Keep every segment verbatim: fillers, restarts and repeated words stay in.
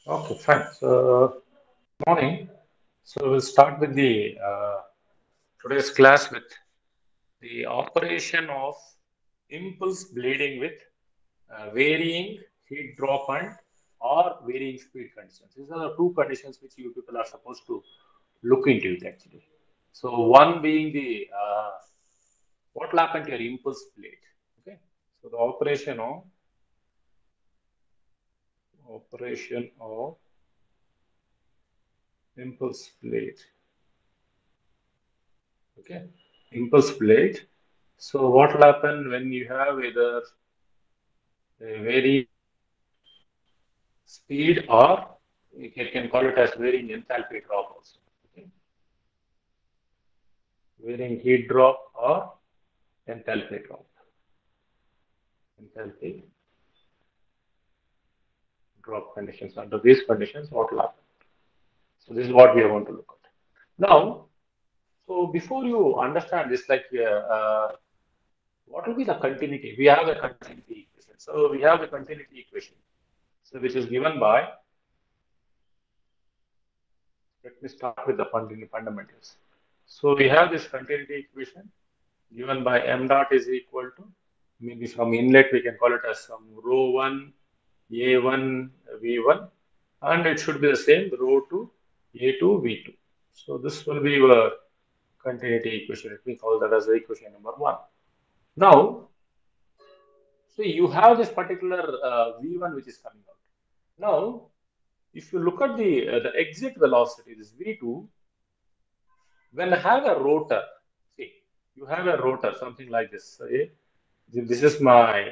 Okay, fine. So, morning. So we'll start with the uh, today's class with the operation of impulse bleeding with uh, varying heat drop and or varying speed conditions. These are the two conditions which you people are supposed to look into it actually. So one being the uh, what will happen to your impulse bleed. Okay. So the operation of operation of impulse bleed. Okay, impulse plate. So what will happen when you have either a very speed or you can, can call it as varying enthalpy drop also. Okay, varying heat drop or enthalpy drop. Enthalpy drop conditions. Under these conditions, what will happen? So this is what we are going to look at. Now, so before you understand this, like uh, uh, what will be the continuity? We have a continuity equation. So we have the continuity equation. So which is given by, let me start with the fundamentals. So we have this continuity equation given by m dot is equal to, maybe from inlet we can call it as some rho one a one v one, and it should be the same rho two a two v two. So this will be your continuity equation. Let me call that as the equation number one. Now, so you have this particular uh, v one which is coming out. Now, if you look at the uh, the exit velocity, this v two, when I have a rotor, see, you have a rotor, something like this. Okay? This is my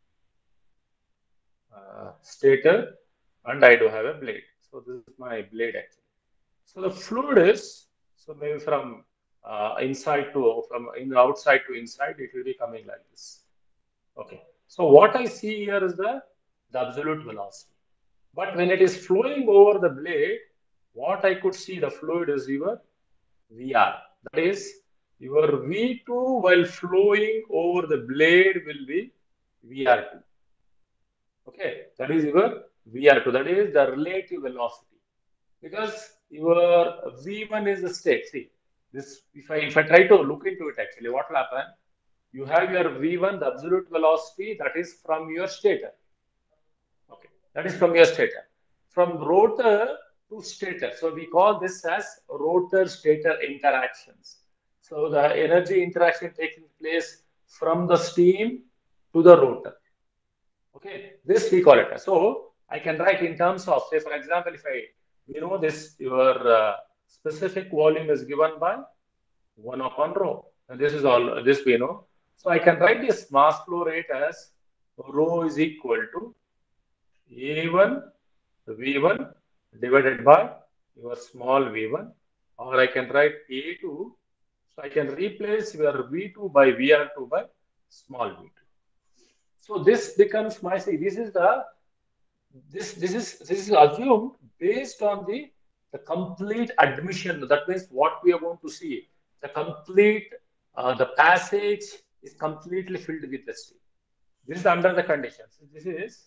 uh, stator, and I do have a blade. So this is my blade actually. So the fluid is, so maybe from uh, inside to, from in outside to inside, it will be coming like this. Okay. So what I see here is the, the absolute velocity. But when it is flowing over the blade, what I could see the fluid is your V R. That is, your V two while flowing over the blade will be V R two. Okay, that is your V R two. That is the relative velocity. Because your V one is the state. See, this if I if I try to look into it actually, what will happen? You have your V one, the absolute velocity, that is from your stator. Okay, that is from your stator. From rotor to stator. So we call this as rotor stator interactions. So the energy interaction taking place from the steam to the rotor. Okay, this we call it. So I can write in terms of, say, for example, if I, you know, this, your uh, specific volume is given by one upon rho. And this is all, this we know. So I can write this mass flow rate as rho is equal to A one V one divided by your small v one, or I can write A two. So I can replace your V two by V R two by small v two. So this becomes my, see, this is the, this this is this is assumed based on the the complete admission. That means what we are going to see, the complete uh, the passage is completely filled with the steam. This is under the conditions. This is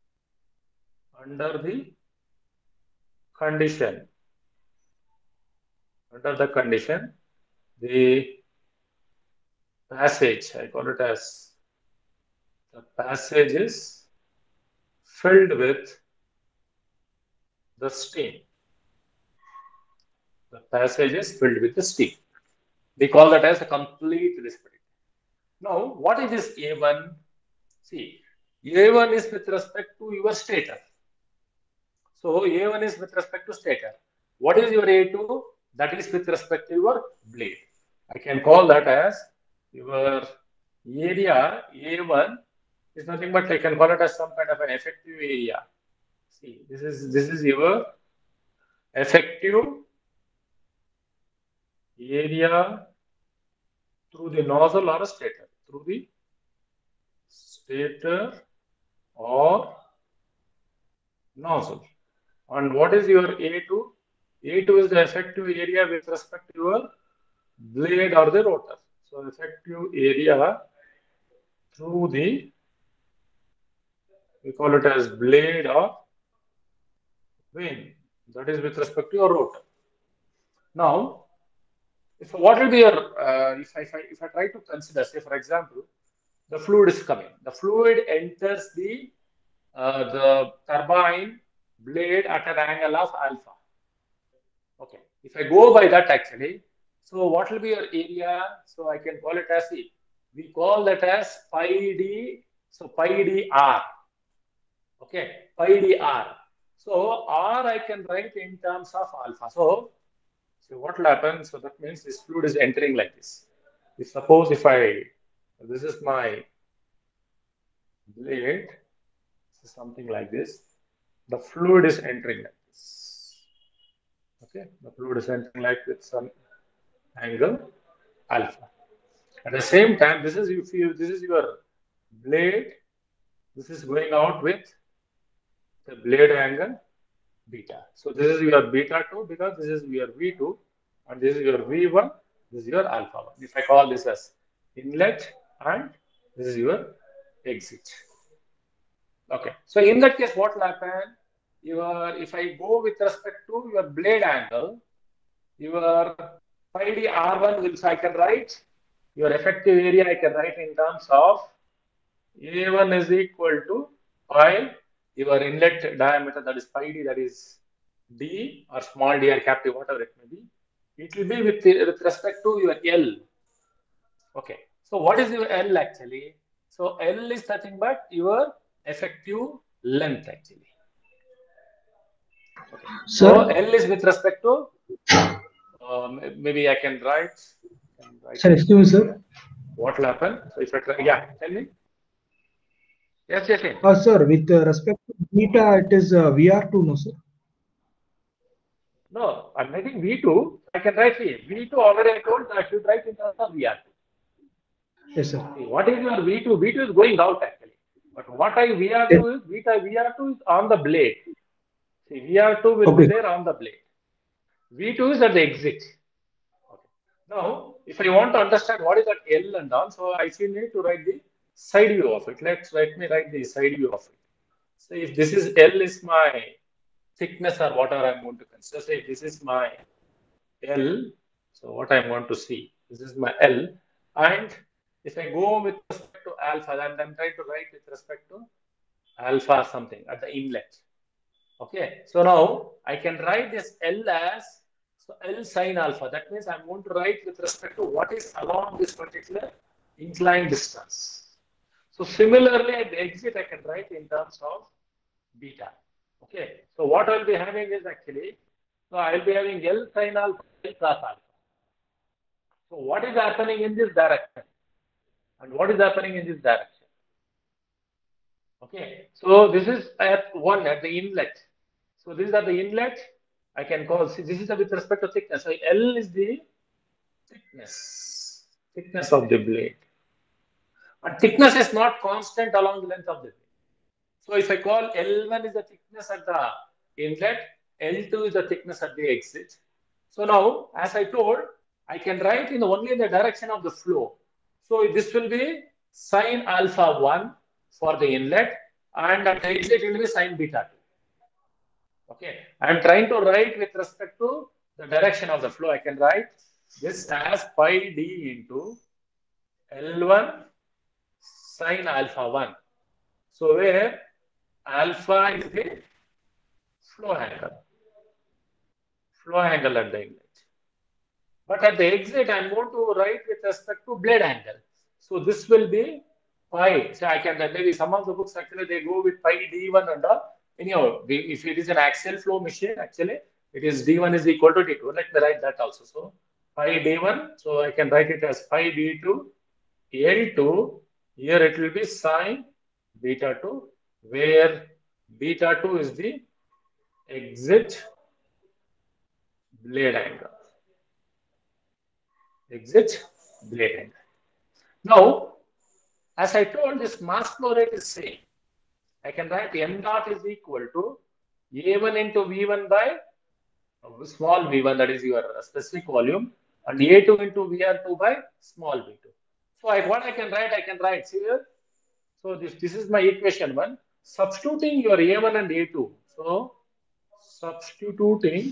under the condition. Under the condition, the passage, I call it as the passage is filled with the steam. The passage is filled with the steam. We call that as a complete reciprocating. Now, what is this A one? See, A one is with respect to your stator. So, A one is with respect to stator. What is your A two? That is with respect to your blade. I can call that as your area A one is nothing but I can call it as some kind of an effective area. See, this is this is your effective area through the nozzle or a stator, through the stator or nozzle. And what is your A two? A two is the effective area with respect to your blade or the rotor. So effective area through the, we call it as blade or vane. That is with respect to your rotor. Now, if what will be your uh, if I, if I if I try to consider, say for example, the fluid is coming. The fluid enters the uh, the turbine blade at an angle of alpha. Okay. If I go by that actually, so what will be your area? So I can call it as the, we call that as pi d. So pi d r. Okay, pi d r. So r I can write in terms of alpha. So, so what will happen? So that means this fluid is entering like this. If suppose if I, this is my blade, this is something like this. The fluid is entering like this. Okay, the fluid is entering like with some angle alpha. At the same time, this is you feel this is your blade. This is going out with the blade angle beta. So this is your beta two because this is your V two and this is your V one. This is your alpha one. If I call this as inlet and this is your exit. Okay. So in that case, what will happen? Your if I go with respect to your blade angle, your pi d r one will so I can write your effective area I can write in terms of A one is equal to pi your inlet diameter that is pi d that is d or small d or capital whatever it may be. It will be with with respect to your L. Okay. So what is your L actually? So L is nothing but your effective length actually. Okay. So Sir, L is with respect to uh, maybe I can write can write sir, it excuse me, sir. here. What will happen? So if I try, yeah, tell me. Yes, yes, yes. Uh, sir, with uh, respect to beta, it is uh, V R two, no, sir? No, I'm writing V two. I can write here. V two already I told I should write in terms of V R two. Yes, sir. See, what is your V two? V two is going out actually. But what I Yes. V R two is, V R two is on the blade. See, V R two will be Okay. there on the blade. V two is at the exit. Okay. Now, if I want to understand what is that L and all, so I still need to write the side view of it. Let's let me write the side view of it. So if this is L is my thickness or whatever I'm going to consider, say this is my L. So what I want to see, this is my L. And if I go with respect to alpha, then I'm trying to write with respect to alpha something at the inlet. Okay. So now I can write this L as so L sine alpha. That means I'm going to write with respect to what is along this particular inclined distance. So similarly at the exit, I can write in terms of beta. Okay. So what I'll be having is actually, so I'll be having L sine alpha, L cos alpha. So what is happening in this direction? And what is happening in this direction? Okay. So this is at one at the inlet. So this is at the inlet. I can call, see, this is with respect to thickness. So L is the thickness, thickness of the blade. But thickness is not constant along the length of the blade. So if I call L one is the thickness at the inlet, L two is the thickness at the exit. So now, as I told, I can write in only in the direction of the flow. So this will be sine alpha one for the inlet, and at the exit it will be sine beta two. Okay, I am trying to write with respect to the direction of the flow. I can write this as pi d into L one sine alpha one. So where alpha is the flow angle, flow angle at the inlet. But at the exit, I'm going to write with respect to blade angle. So this will be pi. So I can maybe some of the books actually they go with pi d one and all. Anyhow, if it is an axial flow machine, actually it is d one is equal to d two. Let me write that also. So pi d one. So I can write it as pi d two L two. Here it will be sine beta two, where beta two is the exit blade angle. Exit blade angle. Now, as I told, this mass flow rate is same. I can write m dot is equal to A one into V one by small v one, that is your specific volume, and A two into V R two by small v two. So I, what I can write, I can write here. So this, this is my equation one. Substituting your A one and A two. So substituting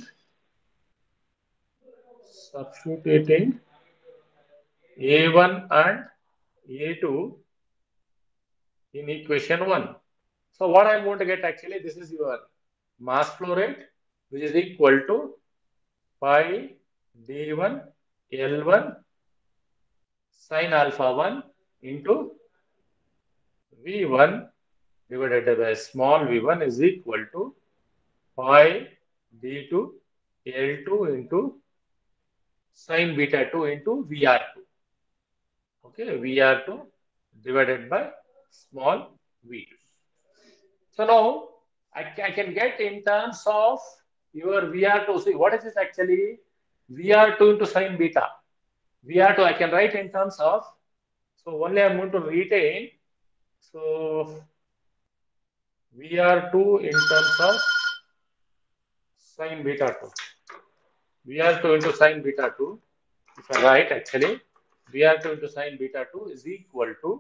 substituting A one and A two in equation one. So what I'm going to get actually, this is your mass flow rate, which is equal to pi d one L one sin alpha one into V one divided by small v one is equal to pi d two L two into sin beta two into V R two. Okay, V R two divided by small v two. So now I, I can get in terms of your V R two. See, what is this actually? V R two into sin beta. V R two I can write in terms of, so only I'm going to retain. So V R two in terms of sin beta two. V R two into sin beta two. If I write actually, V R two into sin beta two is equal to,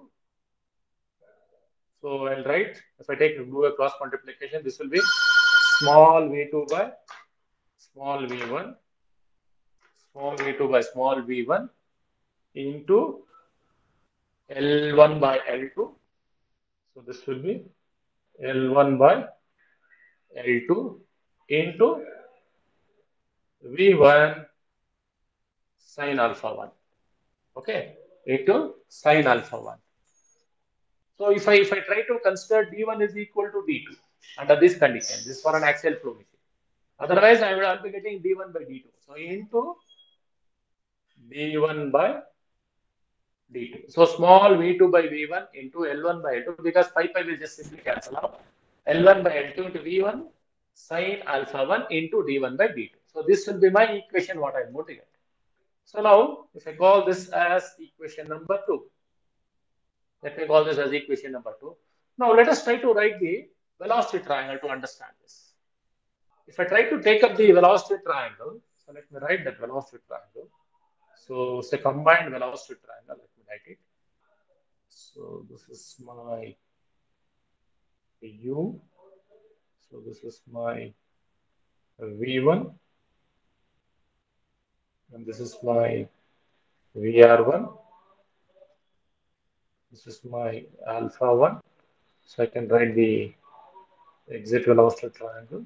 so I'll write, if I take do a cross multiplication, this will be small v two by small v one, small v two by small v one into L one by L two. So this will be L one by L two into V one sin alpha one. Okay, into sin alpha one. So if I if I try to consider D one is equal to D two under this condition, this is for an axial flow machine. Otherwise, I will be getting D one by D two. So into D one by D two. So small v two by v one into L one by L two, because pi pi will just simply cancel out. L one by L two into v one sin alpha one into D one by D two. So this will be my equation what I am going to get. So now if I call this as equation number two, let me call this as equation number two. Now let us try to write the velocity triangle to understand this. If I try to take up the velocity triangle, so let me write that velocity triangle. So it's a combined velocity triangle. Let me write it. So this is my U. So this is my V one. And this is my V R one. This is my alpha one. So I can write the exit velocity triangle.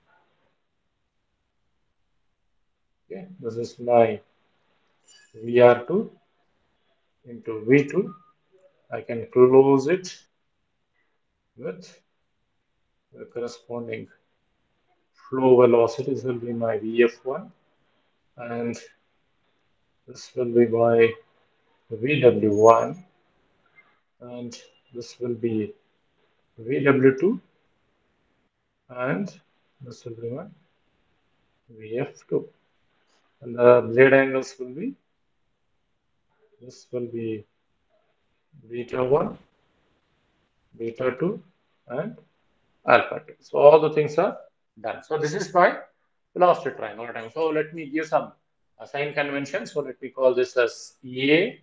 Okay, this is my V R two into V two. I can close it with the corresponding flow velocity. This will be my V F one, and this will be my V W one, and this will be V W two, and this will be my V F two. And the blade angles will be, this will be beta one, beta two, and alpha two. So all the things are done. So this is my velocity triangle. So let me give some uh, sign convention. So let me call this as A,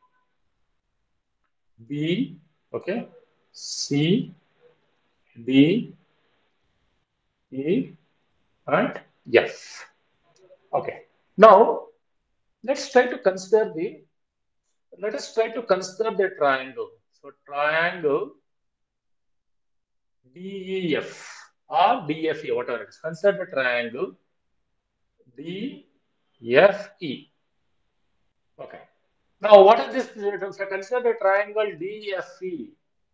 B, okay, C, D, E, and F. Okay. Now let's try to consider the, let us try to consider the triangle. So triangle D E F or D F E, whatever it is. Consider the triangle D F E. Okay. Now, what is this? So consider the triangle D F E.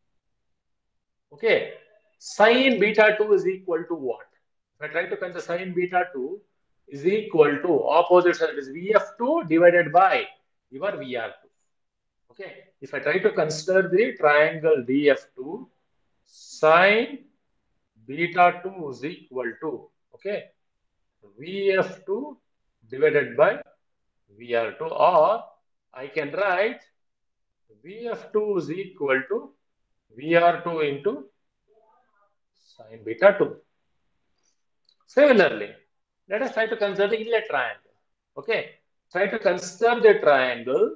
Okay. Sin beta two is equal to what? If I try to consider sin beta two is equal to opposite side, it is V F two divided by your V R two. Okay. If I try to consider the triangle D F two, sin beta two is equal to, okay, V F two divided by V R two, or I can write V F two is equal to V R two into sin beta two. Similarly, let us try to consider the inlet triangle. Okay, try to consider the triangle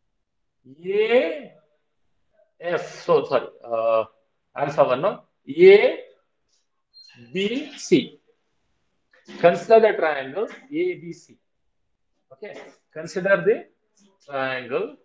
A F. So sorry, uh, alpha one, no? A B C. Consider the triangle A B C. Okay, consider the triangle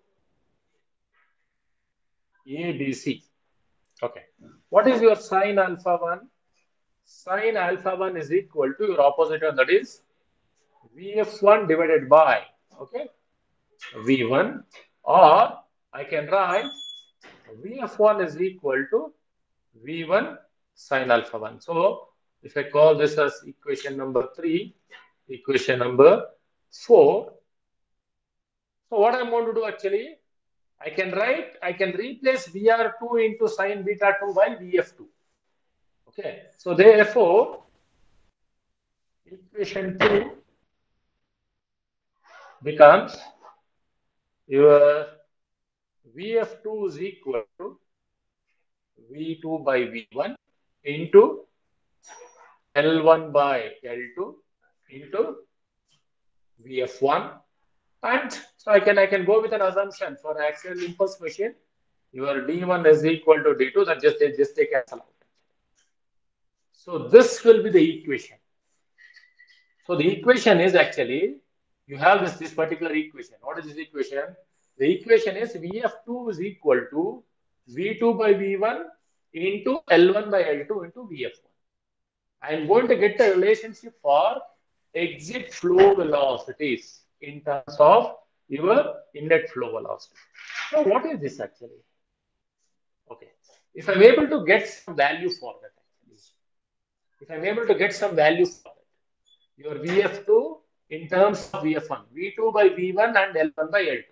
A B C. Okay, what is your sine alpha one? Sine alpha one is equal to your opposite one, that is V F one divided by, okay, V one, or I can write V F one is equal to V one sine alpha one. So if I call this as equation number three, equation number four. So what I'm going to do actually, I can write, I can replace V R two into sine beta two by V F two. Okay, so therefore, equation two becomes your V F two is equal to V two by V one into L one by L two into V F one. And so I can I can go with an assumption for axial impulse machine. Your D one is equal to D two, that just they just they cancel out. So this will be the equation. So the equation is actually, you have this this particular equation. What is this equation? The equation is V F two is equal to V two by V one into L one by L two into V F one. I am going to get the relationship for exit flow velocities in terms of your inlet flow velocity. Now, what is this actually? Okay, if I'm able to get some value for that, actually, if I'm able to get some value for that, your V F two in terms of V F one, V two by V one and L one by L two.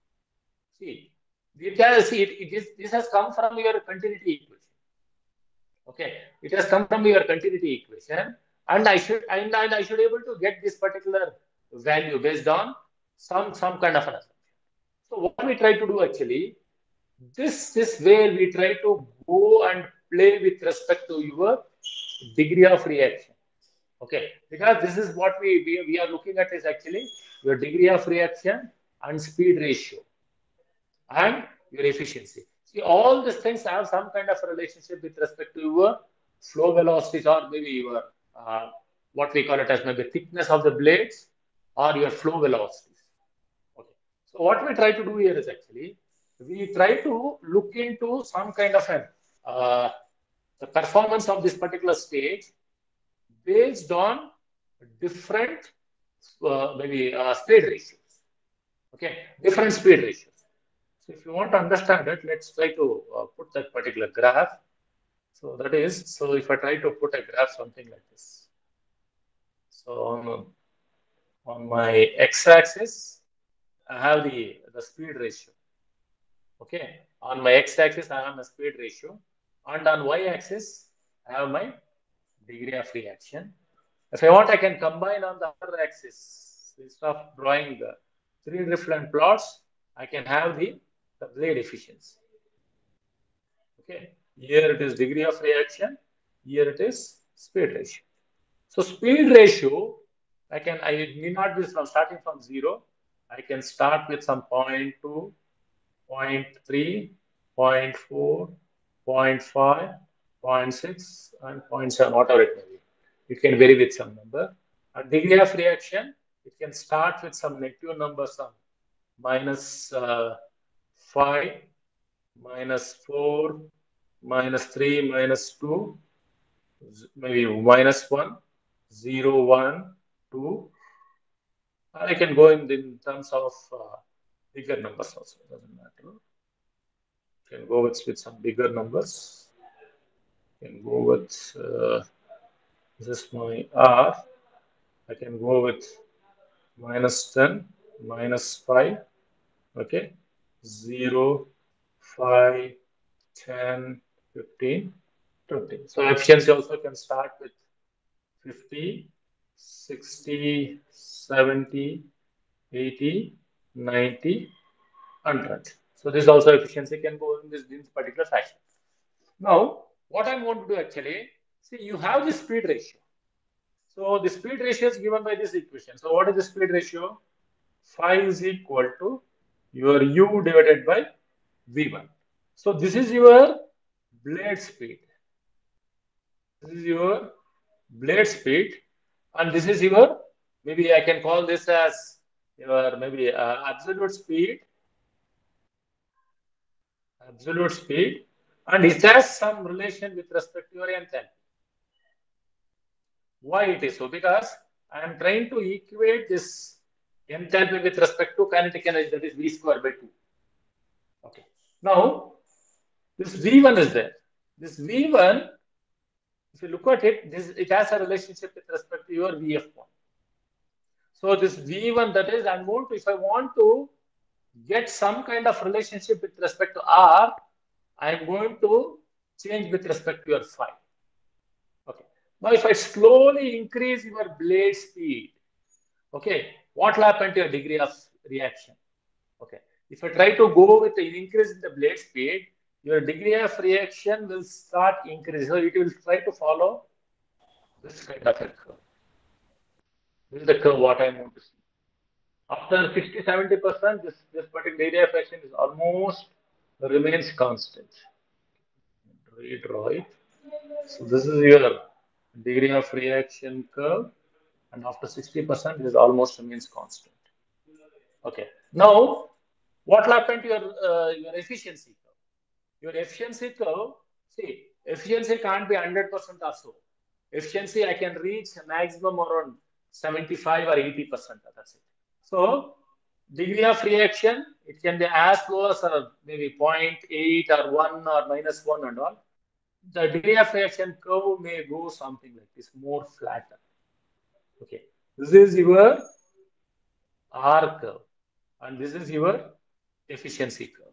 See, you can see it, it is, this has come from your continuity equation. Okay, it has come from your continuity equation, and I should and, and I should able to get this particular value based on some some kind of an assumption. So what we try to do actually, this this where we try to go and play with respect to your degree of reaction. Okay, because this is what we, we, we are looking at is actually your degree of reaction and speed ratio and your efficiency. See, all these things have some kind of a relationship with respect to your flow velocities, or maybe your uh, what we call it as maybe thickness of the blades or your flow velocities. Okay. So what we try to do here is actually we try to look into some kind of an uh, the performance of this particular stage based on different uh, maybe uh, speed ratios. Okay, different speed ratios. So if you want to understand it, let's try to uh, put that particular graph. So that is, so if I try to put a graph something like this. So on, on my x-axis, I have the, the speed ratio. Okay, on my x-axis, I have my speed ratio. And on y-axis, I have my degree of reaction. If I want, I can combine on the other axis. Instead of drawing the three different plots, I can have the, the blade efficiency. Okay, here it is degree of reaction, here it is speed ratio. So speed ratio, I can, I need not be from starting from zero. I can start with some zero point two, zero point three, zero point four, zero point five, zero point six, and zero point seven, whatever it may be. It can vary with some number. At degree of reaction, it can start with some negative number, some minus uh, five, minus four, minus three, minus two, maybe minus one, zero, one, two. I can go in, in terms of uh, bigger numbers also, it doesn't matter. You can go with, with some bigger numbers. You can go with, uh, this is my R. I can go with minus ten, minus five, okay, zero, five, ten, fifteen, twenty. So efficiency also can start with fifty, sixty, seventy, eighty, ninety, one hundred. So this also efficiency can go in this, in this particular fashion. Now, what I'm going to do actually, see, you have the speed ratio. So the speed ratio is given by this equation. So what is the speed ratio? Phi is equal to your u divided by v one. So this is your blade speed. This is your blade speed, And this is your, maybe I can call this as your maybe uh, absolute speed, absolute speed, and it has some relation with respect to your enthalpy. Why it is so? Because I am trying to equate this enthalpy with respect to kinetic energy, that is V square by two. Okay. Now, this V one is there. This V one, if you look at it, this it has a relationship with respect to your V F one. So this V one, that is, I'm going to, if I want to get some kind of relationship with respect to R, I'm going to change with respect to your phi. Okay. Now, if I slowly increase your blade speed, okay, what will happen to your degree of reaction? Okay. If I try to go with the increase in the blade speed, your degree of reaction will start increasing. So it will try to follow this kind of a curve. This is the curve what I want to see. After sixty to seventy percent, this, this particular degree of reaction is almost remains constant. Redraw it. So this is your degree of reaction curve, and after sixty percent, it is almost remains constant. Okay. Now, what will happen to your uh, your efficiency curve? Your efficiency curve, see, efficiency can't be one hundred percent or so. Efficiency, I can reach maximum around seventy-five or eighty percent. That's it. So, degree of reaction, it can be as low as uh, maybe zero point eight or one or minus one and all. The degree of reaction curve may go something like this, more flatter. Okay. This is your R curve, and this is your efficiency curve.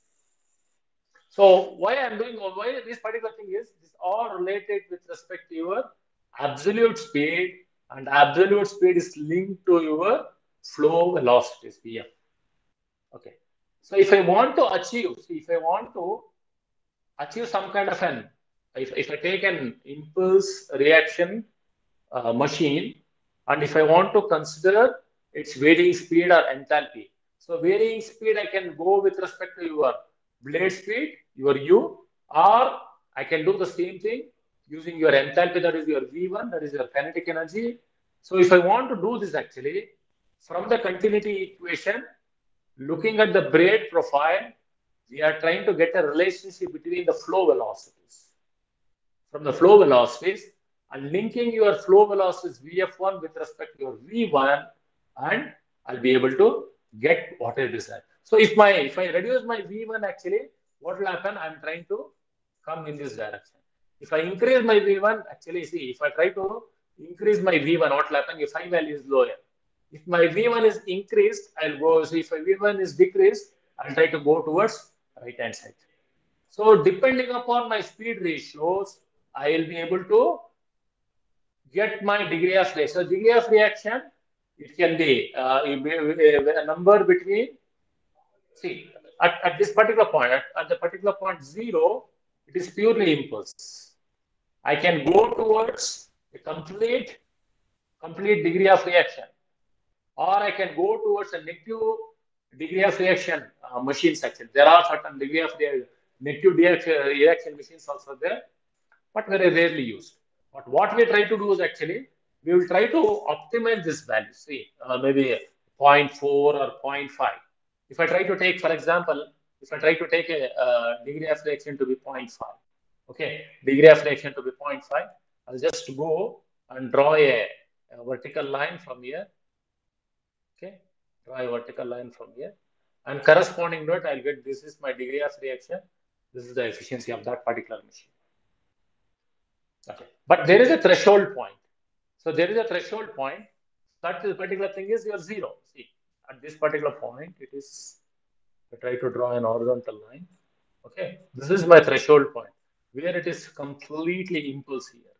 So why I'm doing, why this particular thing is, this all related with respect to your absolute speed, and absolute speed is linked to your flow velocities, V F. Okay. So if I want to achieve, see, if I want to achieve some kind of an, if, if I take an impulse reaction uh, machine, and if I want to consider its varying speed or enthalpy. So varying speed, I can go with respect to your blade speed, your U, or I can do the same thing using your enthalpy, that is your V one, that is your kinetic energy. So if I want to do this actually, from the continuity equation, looking at the braid profile, we are trying to get a relationship between the flow velocities. From the flow velocities, and linking your flow velocities V F one with respect to your V one, and I'll be able to get what I desire. So if my if I reduce my V one, actually, what will happen? I'm trying to come in this direction. If I increase my V one, actually, see, if I try to increase my V one, what will happen if phi value is lower? If my V one is increased, I'll go. So if my V one is decreased, I'll try to go towards right hand side. So depending upon my speed ratios, I will be able to get my degree of reaction. So degree of reaction, it can be uh, a number between, see, at, at this particular point, at, at the particular point zero, it is purely impulse. I can go towards a complete, complete degree of reaction, or I can go towards a negative degree of reaction uh, machine section. There are certain degree of the negative reaction machines also there, but very rarely used. But what we try to do is actually, we will try to optimize this value. See, uh, maybe zero point four or zero point five. If I try to take, for example, if I try to take a uh, degree of reaction to be zero point five, okay, degree of reaction to be zero point five, I'll just go and draw a, a vertical line from here. Okay, draw a vertical line from here, and corresponding to it, I'll get this is my degree of reaction. This is the efficiency of that particular machine. Okay. But there is a threshold point. So there is a threshold point. That particular thing is your zero. See, at this particular point, it is, I try to draw an horizontal line. Okay. This is my threshold point, where it is completely impulse here.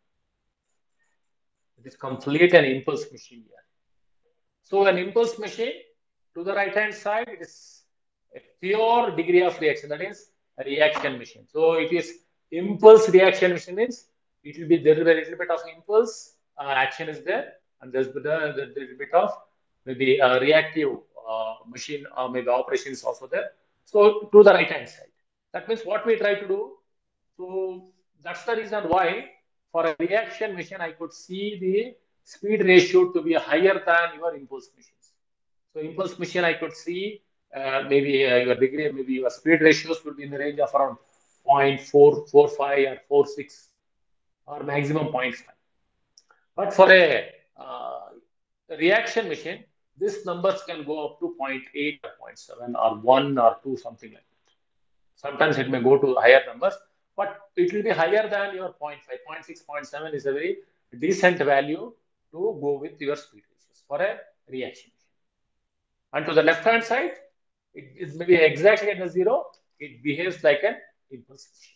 It is complete an impulse machine here. So an impulse machine, to the right hand side, it is a pure degree of reaction. That is a reaction machine. So it is impulse reaction machine means it will be, there will be a little bit of impulse uh, action is there, and there's a little bit of maybe a reactive uh, machine or maybe operation is also there. So to the right hand side. That means what we try to do. So that's the reason why for a reaction machine I could see the speed ratio to be higher than your impulse machines. So impulse machine, I could see uh, maybe uh, your degree, maybe your speed ratios would be in the range of around zero point four four five or four six or maximum zero point five. But for a uh, reaction machine, these numbers can go up to zero point eight or zero point seven or one or two, something like that. Sometimes it may go to higher numbers, but it will be higher than your zero point five. zero point six, zero point seven is a very decent value to go with your speed ratios for a reaction. And to the left hand side, it is maybe exactly at the zero, it behaves like an impulse machine.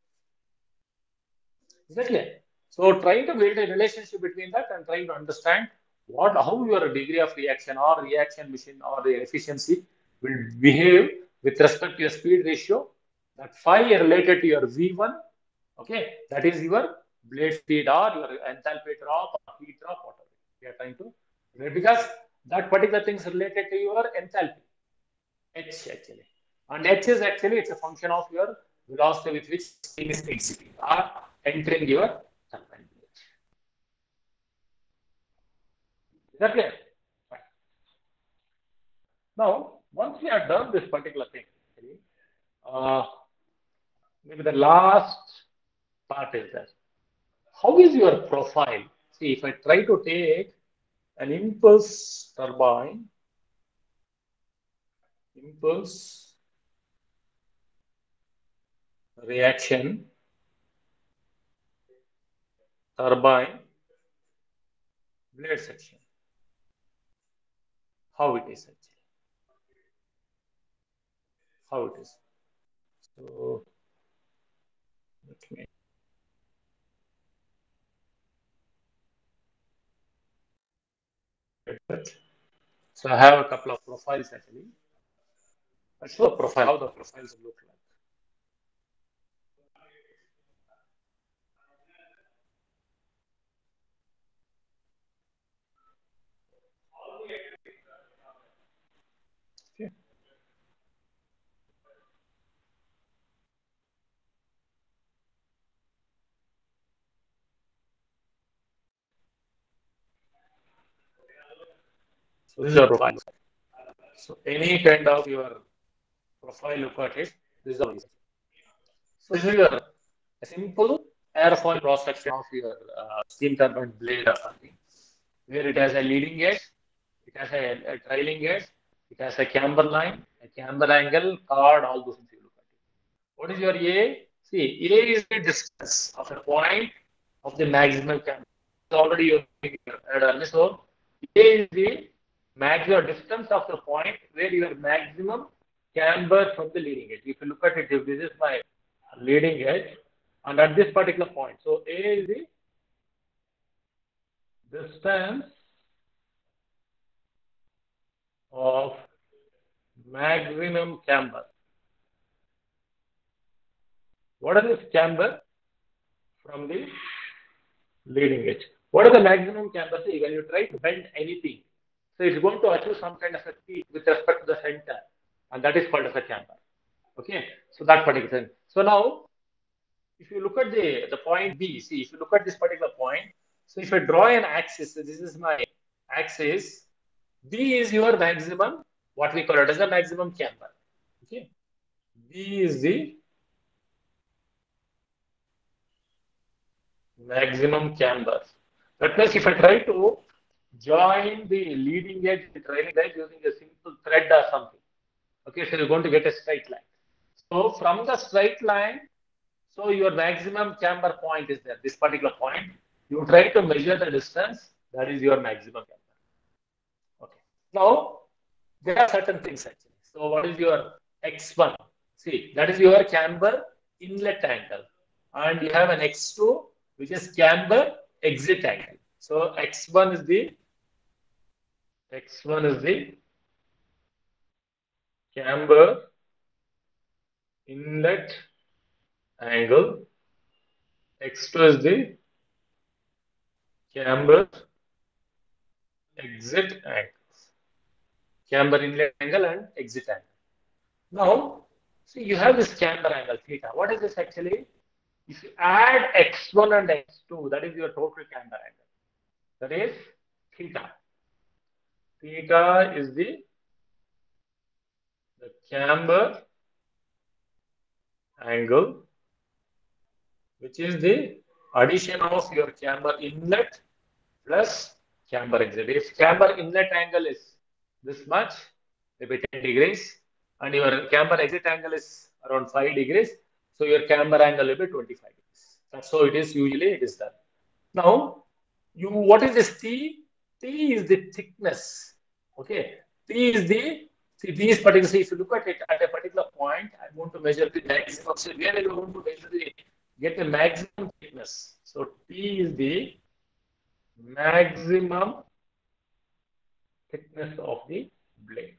Is that clear? So trying to build a relationship between that and trying to understand what how your degree of reaction or reaction machine or the efficiency will behave with respect to your speed ratio. That phi related to your V one, okay, that is your blade speed or your enthalpy drop or heat drop, whatever we are trying to, because that particular thing is related to your enthalpy, H actually. And H is actually it's a function of your velocity with which steam is exiting or entering your turbine. Is that clear? Right. Now, once we have done this particular thing, uh, maybe the last part is that how is your profile? See, if I try to take an impulse turbine, impulse reaction turbine blade section, how it is actually, how it is. So let me get that. So I have a couple of profiles actually. I'll show a profile, how the profiles look like. Okay. So this is your profile. So any kind of your profile, look at it. This is the reason. So this is your a simple airfoil cross section of your uh, steam turbine blade or something, where it has a leading edge, it has a, a trailing edge, it has a camber line, a camber angle, card, all those things you look at it. What is your A? See, A is the distance of a point of the maximum camber. Already you heard. So A is the maximum distance of the point where your maximum camber from the leading edge. If you look at it, if this is my leading edge, and at this particular point, so A is the distance of maximum camber. What is this camber from the leading edge? What is the maximum camber? See, when you try to bend anything, so it's going to achieve some kind of a peak with respect to the center, and that is called as a camber. Okay, so that particular thing. So now, if you look at the, the point B, see, if you look at this particular point, so if I draw an axis, so this is my axis, B is your maximum, what we call it as a maximum camber. Okay, B is the maximum camber. That means if I try to join the leading edge and trailing edge using a simple thread or something, okay, so you're going to get a straight line. So from the straight line, so your maximum camber point is there, this particular point. You try to measure the distance, that is your maximum camber. Okay. Now, there are certain things actually. So what is your X one? See, that is your camber inlet angle. And you have an X two, which is camber exit angle. So X one is the X one is the camber inlet angle. X two is the camber exit angle. Camber inlet angle and exit angle. Now, see, you have this camber angle theta. What is this actually? If you add X one and X two, that is your total camber angle. That is theta. Theta is the, the camber angle, which is the addition of your camber inlet plus camber exit. If camber inlet angle is this much, maybe ten degrees, and your camber exit angle is around five degrees, so your camber angle will be twenty-five degrees. That's how it is usually it is done. Now, you what is this T? T is the thickness. Okay, T is the see these particular. See, if you look at it at a particular point, I'm going to measure the maximum. So where are you going to measure the get the maximum thickness? So T is the maximum thickness of the blade.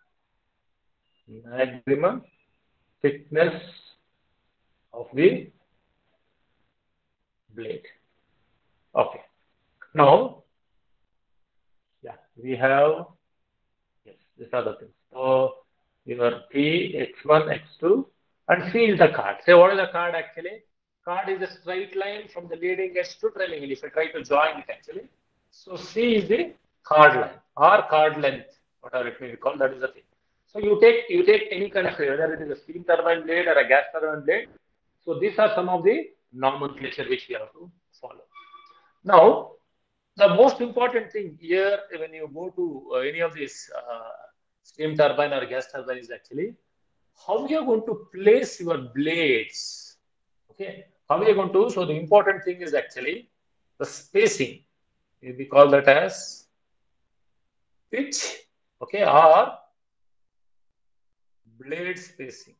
Maximum thickness of the blade. Okay. Now, yeah, we have, yes, these are the things. So, your P, X one, X two, and C is the chord. Say, what is the chord actually? Chord is a straight line from the leading edge to trailing edge. If I try to join it actually. So, C is the chord line or chord length, whatever it may be called, that is the thing. So, you take you take any kind of, whether it is a steam turbine blade or a gas turbine blade. So, these are some of the nomenclature which we have to follow. Now, the most important thing here when you go to uh, any of these uh, steam turbine or gas turbine is actually how you are going to place your blades. Okay, how you are going to. So the important thing is actually the spacing. We call that as pitch. Okay, or blade spacing.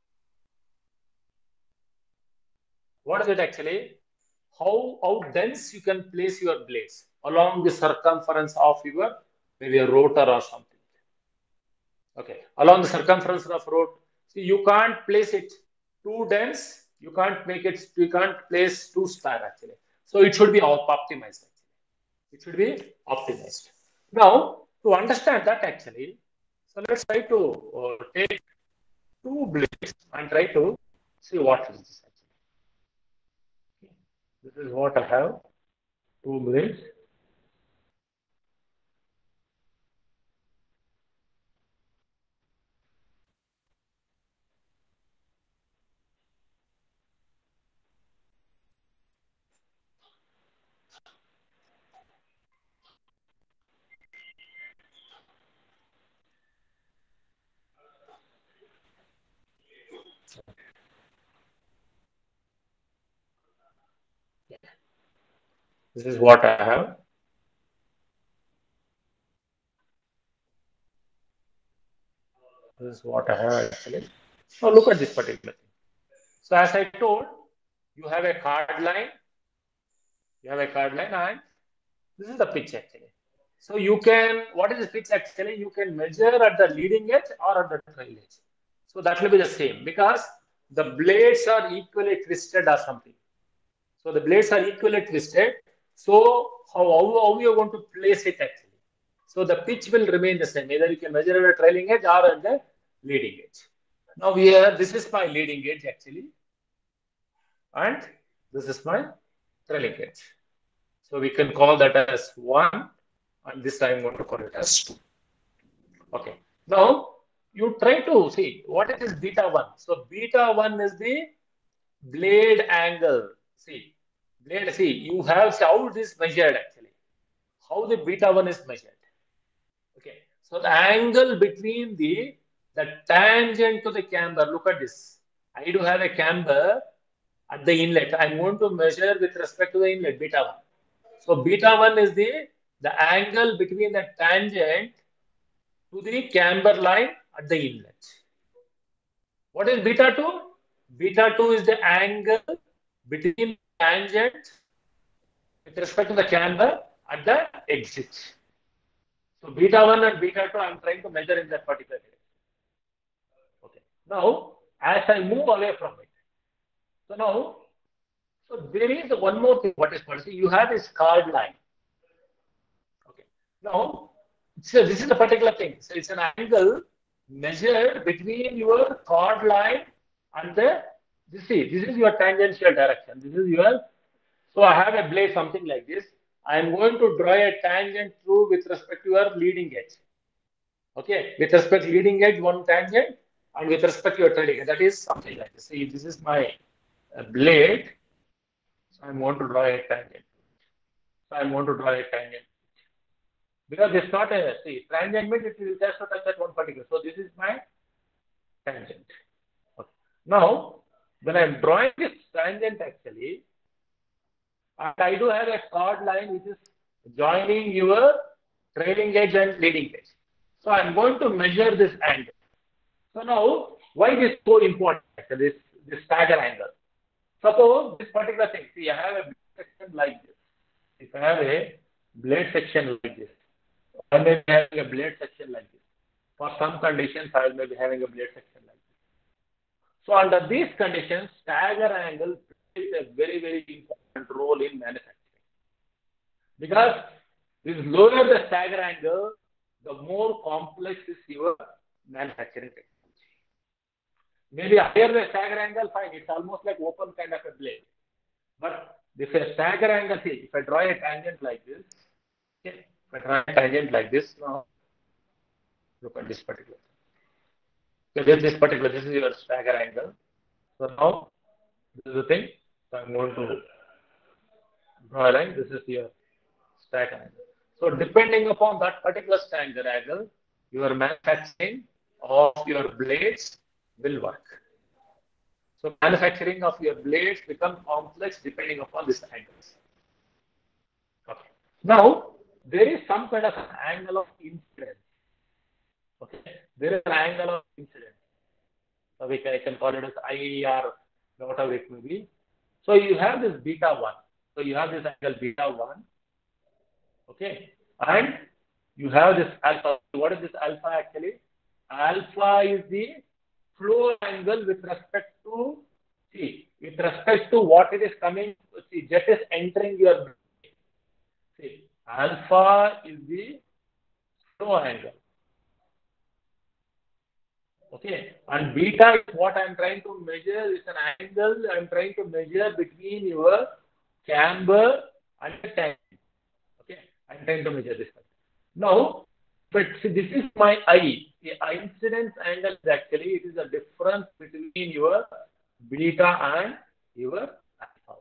What is it actually? How, how dense you can place your blades along the circumference of your maybe a rotor or something. Okay, along the circumference of rotor. See, you can't place it too dense. You can't make it. You can't place too spare actually. So it should be optimized. Actually, it should be optimized. Now, to understand that actually, so let's try to uh, take two blades and try to see what is this actually. This is what I have. Two blades. This is what I have. This is what I have actually. Now look at this particular thing. So as I told, you have a chord line. You have a chord line and this is the pitch actually. So you can, what is the pitch actually? You can measure at the leading edge or at the trail edge. So that will be the same because the blades are equally twisted or something. So the blades are equally twisted. So how, how, how you are going to place it actually? So the pitch will remain the same. Either you can measure at the trailing edge or at the leading edge. Now here, this is my leading edge actually. And this is my trailing edge. So we can call that as one. And this time I'm going to call it as two. Okay. Now you try to see what is this beta one. So beta one is the blade angle. See, blade, see, you have see how this measured actually. How the beta one is measured. Okay. So the angle between the the tangent to the camber, look at this. I do have a camber at the inlet. I'm going to measure with respect to the inlet, beta one. So beta one is the, the angle between the tangent to the camber line at the inlet. What is beta two? Beta two is the angle between tangent with respect to the camber at the exit. So beta one and beta two, I'm trying to measure in that particular direction. Okay. Now, as I move away from it, so now, so there is one more thing. What is called? See, you have this chord line. Okay. Now, so this is the particular thing. So it's an angle measured between your chord line and the. You see, this is your tangential direction. This is your. So I have a blade something like this, I am going to draw a tangent through with respect to your leading edge. Okay, with respect to leading edge, one tangent, and with respect to your trailing edge, that is something like this. See, this is my uh, blade. So I want to draw a tangent. So I want to draw a tangent. Because it's not a, see, tangent means it will just touch at one particular. So this is my tangent. Okay. Now, when I'm drawing this tangent actually, I do have a chord line which is joining your trailing edge and leading edge. So I'm going to measure this angle. So now, why this is so important? This this stagger angle. Suppose this particular thing. See, I have a blade section like this. If I have a blade section like this, I may be having a blade section like this. For some conditions, I may be having a blade section like this. So under these conditions, stagger angle plays a very, very important role in manufacturing. Because this lower the stagger angle, the more complex is your manufacturing technology. Maybe higher the stagger angle, fine, it's almost like open kind of a blade. But if a stagger angle, see, if I draw a tangent like this, okay, if I draw a tangent like this, now look at this particular. So this, this particular, this is your stagger angle. So now, this is the thing. So I'm going to draw a line. This is your stagger angle. So depending upon that particular stagger angle, your manufacturing of your blades will work. So manufacturing of your blades become complex depending upon these angles. Okay. Now, there is some kind of an angle of incidence. Okay. There is an angle of incidence. So we can, I can call it as I or whatever it may be. So you have this beta one. So you have this angle beta one. Okay. And you have this alpha. What is this alpha actually? Alpha is the flow angle with respect to, see, with respect to what it is coming, see, jet is entering your blade. See, alpha is the flow angle. Okay, and beta is what I'm trying to measure, is an angle I'm trying to measure between your camber and the tangent. Okay, I'm trying to measure this. Now, but see, this is my I. The incidence angle is actually, it is a difference between your beta and your alpha.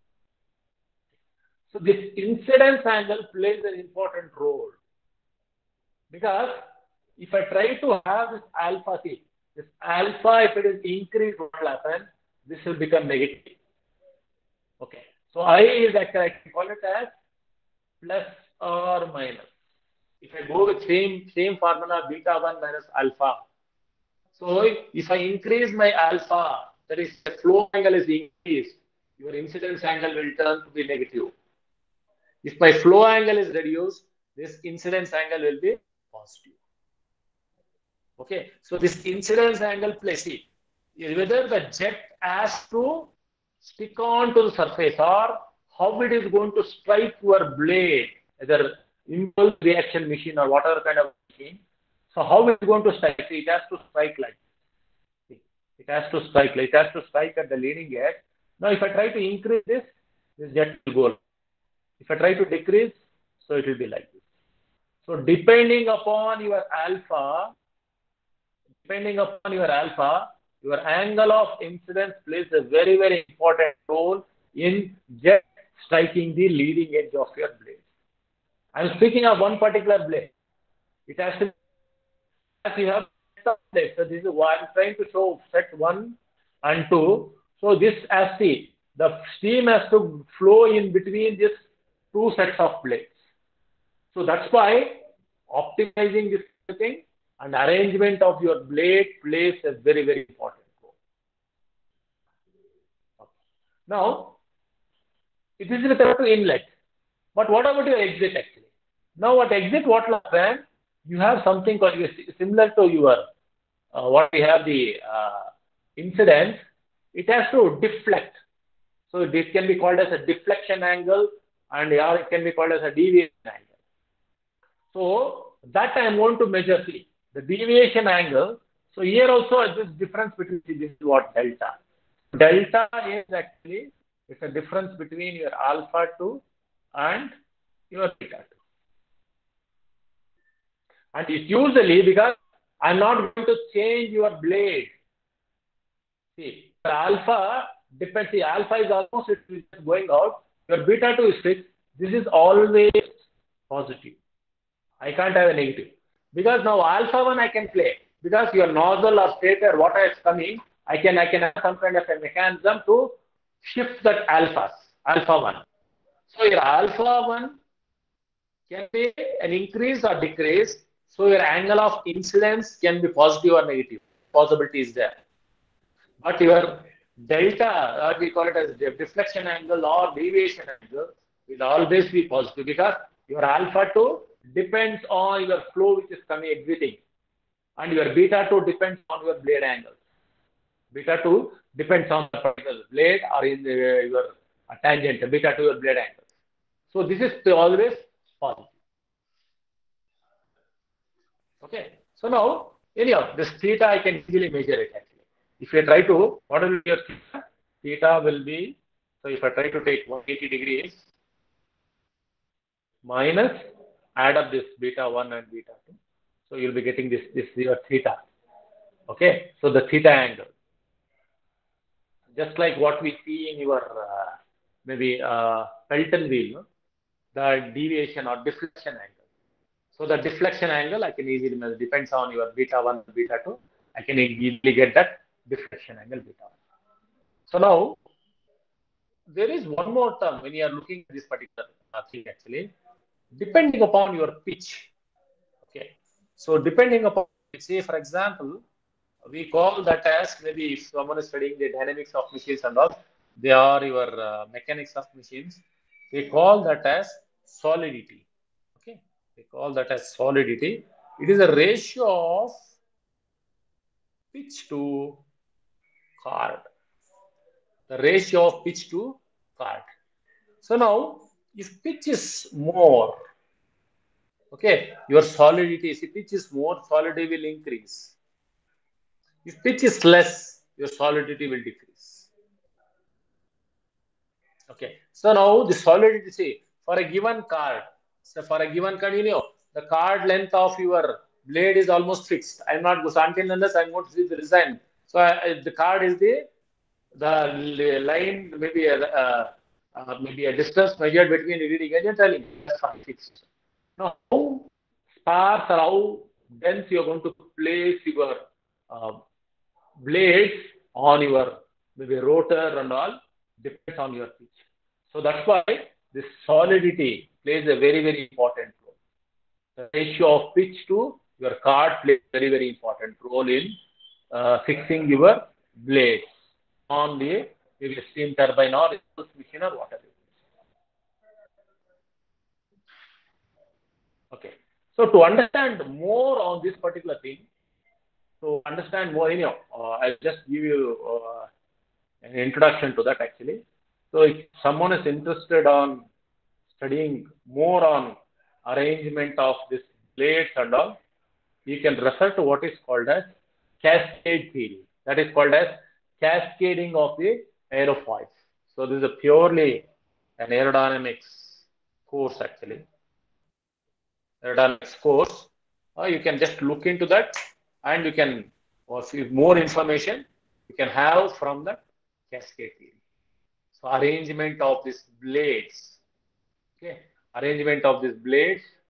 So this incidence angle plays an important role. Because if I try to have this alpha, see, this alpha, if it is increased, what will happen? This will become negative. Okay. So I is actually, I can call it as plus or minus. If I go with same same formula, beta one minus alpha. So if I increase my alpha, that is the flow angle is increased, your incidence angle will turn to be negative. If my flow angle is reduced, this incidence angle will be positive. Okay, so this incidence angle plays it. Whether the jet has to stick on to the surface or how it is going to strike your blade, either impulse reaction machine or whatever kind of machine. So how it is going to strike? It has to strike like this. It has to strike. It has to strike at the leading edge. Now, if I try to increase this, this jet will go. If I try to decrease, so it will be like this. So depending upon your alpha, depending upon your alpha, your angle of incidence plays a very, very important role in jet striking the leading edge of your blade. I'm speaking of one particular blade. It has to, as you have blades. So this is what I'm trying to show, set one and two. So this as see, the steam has to flow in between these two sets of blades. So that's why optimizing this thing and arrangement of your blade plays a very, very important role. Now, it is with regard to inlet. But what about your exit actually? Now, what exit, what will happen? You have something called similar to your, uh, what we have the uh, incidence, it has to deflect. So this can be called as a deflection angle and or it can be called as a deviation angle. So that I am going to measure, see, the deviation angle. So here also this difference between, see, this is what delta. Delta is actually, it's a difference between your alpha two and your beta two. And it usually, because I'm not going to change your blade. See, alpha depends. See, alpha is almost going out. Your beta two is fixed. This is always positive. I can't have a negative. Because now alpha one I can play. Because your nozzle or stator, water is coming, I can I can have some kind of a mechanism to shift that alphas, alpha one. So your alpha one can be an increase or decrease. So your angle of incidence can be positive or negative. Possibility is there. But your delta, or we call it as deflection angle or deviation angle, will always be positive because your alpha two depends on your flow which is coming exiting, and your beta two depends on your blade angle. Beta two depends on the particular blade or in the, your tangent. Beta two your blade angle. So this is always positive. Okay. So now, anyhow, this theta I can easily measure it actually. If you try to, what will be your theta? Theta will be, so if I try to take one hundred eighty degrees minus, add up this beta one and beta two. So you'll be getting this, this your theta. Okay. So the theta angle. Just like what we see in your uh, maybe uh, Pelton wheel, no? The deviation or deflection angle. So the deflection angle I can easily measure, depends on your beta one, beta two. I can easily get that deflection angle beta one. So now there is one more term when you are looking at this particular thing actually, depending upon your pitch. Okay. So depending upon, say for example, we call that as, maybe if someone is studying the dynamics of machines and all, they are your uh, mechanics of machines. They call that as solidity. Okay, they call that as solidity. It is a ratio of pitch to card. The ratio of pitch to card. So now, if pitch is more, okay, your solidity, if pitch is more, solidity will increase. If pitch is less, your solidity will decrease. Okay. So now the solidity, see, for a given card, so for a given card, you know, the card length of your blade is almost fixed. I'm not going until unless I'm going to see the design. So I, the card is the the line, maybe a uh, uh, maybe a distance measured between the reading edge and telling that's fine, fixed. Now, how sparse or how dense you're going to place your uh, blades on your maybe rotor and all depends on your pitch. So that's why this solidity plays a very, very important role. The ratio of pitch to your card plays a very, very important role in uh, fixing your blades on the maybe a steam turbine or a machine or whatever. Okay. So to understand more on this particular thing, to understand more, anyhow, uh, I'll just give you uh, an introduction to that actually. So if someone is interested on studying more on arrangement of this blades and all, you can refer to what is called as cascade theory. That is called as cascading of the aerofoils. So this is a purely an aerodynamics course actually. Aerodynamics course. Uh, you can just look into that and you can, or if more information you can have from the cascade theory. So arrangement of these blades. Okay. Arrangement of these blades